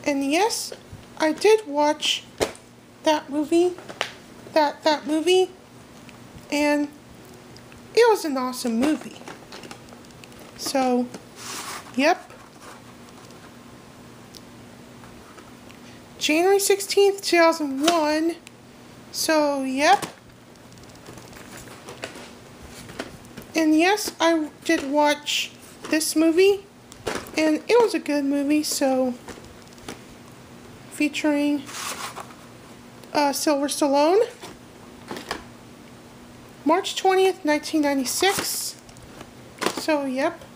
And yes, I did watch that movie, that movie, and it was an awesome movie. So, yep. January 16th, 2001. So, yep. And yes, I did watch this movie, and it was a good movie, so, featuring Sylvester Stallone. March 20th, 1996. So, yep.